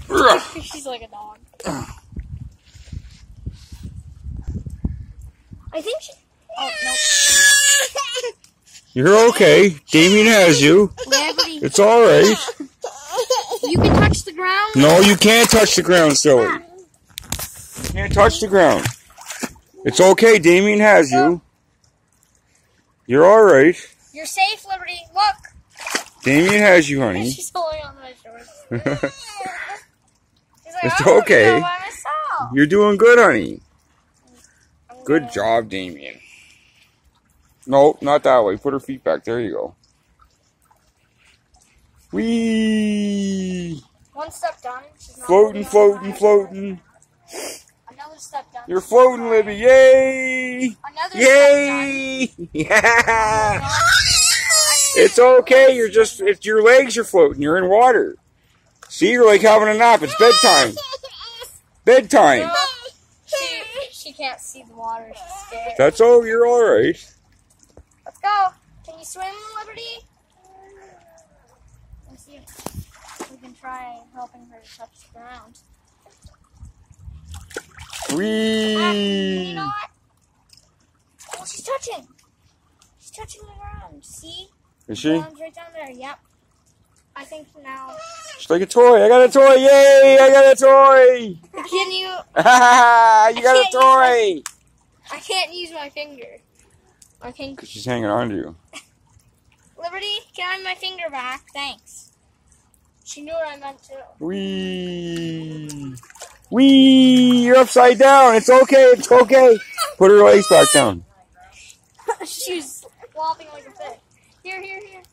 She's like a dog. I think she... Oh, no. You're okay. Damien has you. Liberty. It's alright. You can touch the ground? No, you can't touch the ground, Zoe. You can't touch the ground. It's okay. Damien has you. You're alright. You're safe, Liberty. Look. Damien has you, honey. She's holding on to my shorts. She's like, It's I don't okay. go by myself. You're doing good, honey. Good job, Damien. No, not that way. Put her feet back. There you go. Whee! One step done. She's not Floating, holding on floating, floating. Another step done. You're floating, Libby. Yay! Another Yay! step Yeah! done. It's okay. You're just, it's your legs are floating. You're in water. See, you're like having a nap. It's bedtime. Bedtime. No, she can't see the water. She's scared. That's all. You're all right. Let's go. Can you swim, Liberty? Let's see if we can try helping her to touch the ground. Whee! You know what? Oh, she's touching. She's touching the ground. See? Is she? The ground's right down there. Yep. I think now. She's like a toy. I got a toy. Yay! I got a toy. Can you? You got a toy. I can't use my finger. I think. She's hanging on to you. Liberty, can I have my finger back? Thanks. She knew what I meant to. Whee! Whee! You're upside down. It's okay. It's okay. Put her legs back down. She's flopping like a fish. Here.